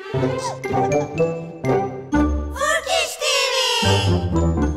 Furkiş TV.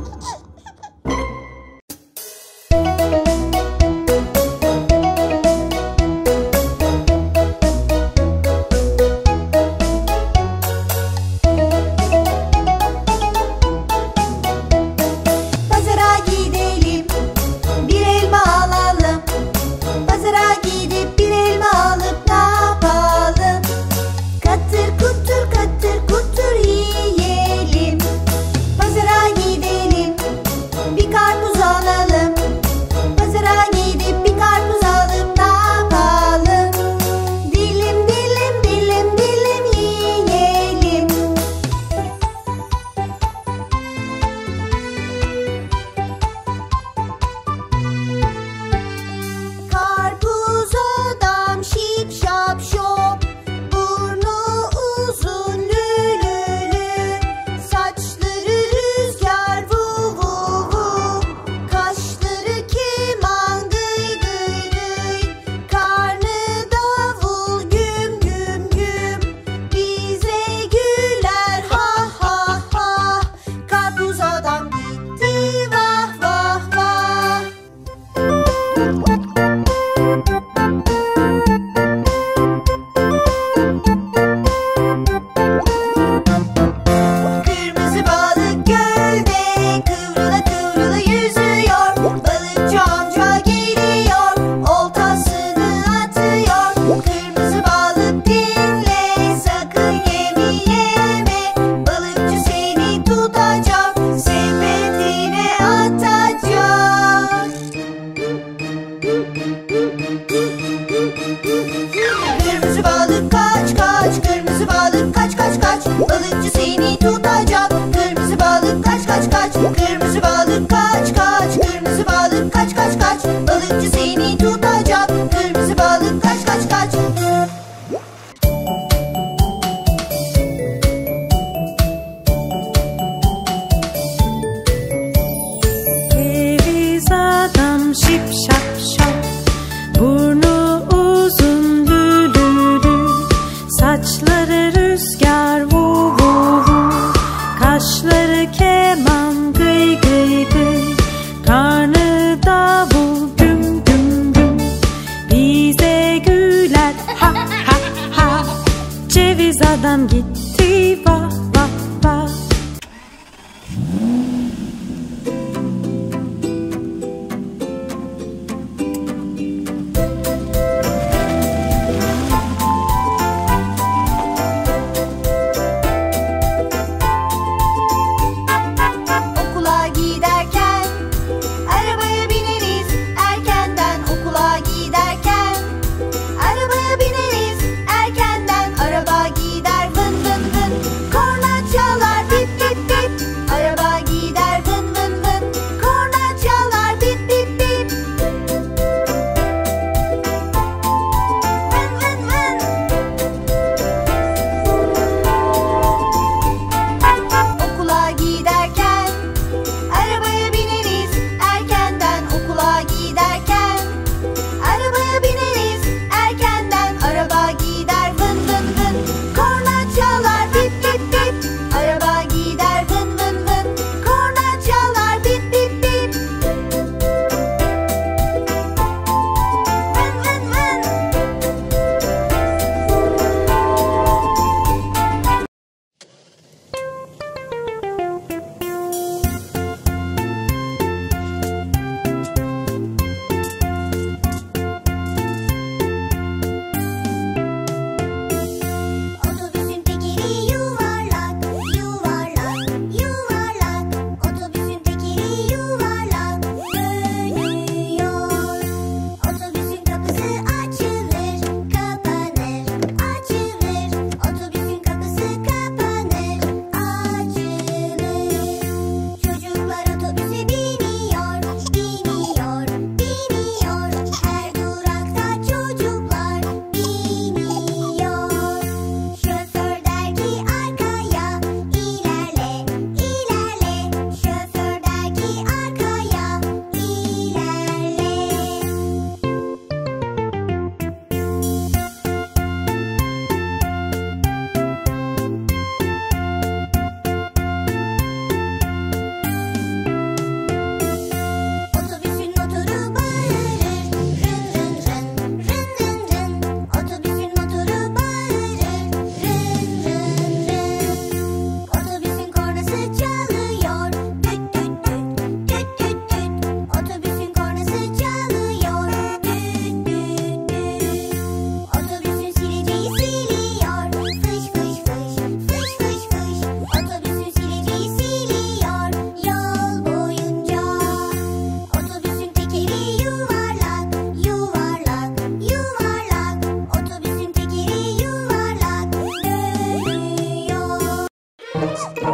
Adam gitti vah vah vah. Okula giderken arabaya bineriz, erkenden okula giderken arabaya bineriz, erkenden araba gider vın vın vın. Korna çalar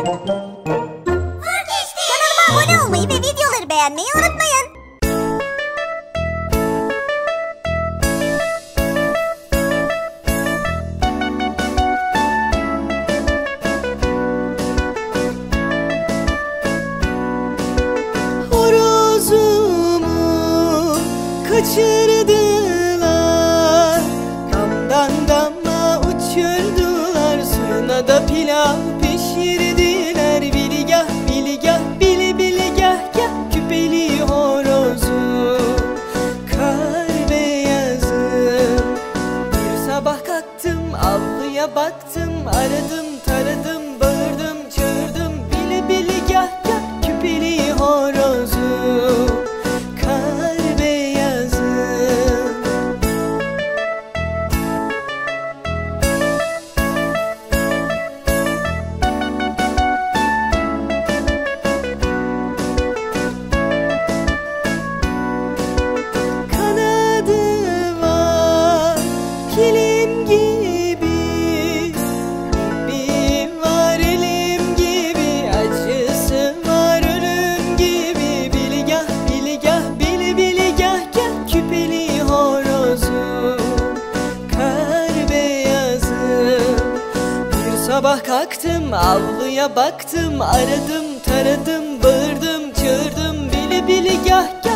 Kanalıma abone olmayı ve videoları beğenmeyi unutmayın. Horozumu kaçırdılar, damdan dama uçurdular, suyuna da pilav pişirdiler. Biligah biligah bili biligah gah, küpeli horozu kar beyazı. Bir sabah kalktım, avluya baktım, aradım taradım, bağırdım çağırdım, bili biligah gah, küpeli horozu kar beyazı. Kanadı var kilim gibi, bir var elim gibi, acısı var ölüm gibi. Biligah biligah bili biligah gah, küpeli horozu kar beyazı. Bir sabah kalktım, avluya baktım, aradım taradım, bağırdım çağırdım, bili biligah gah,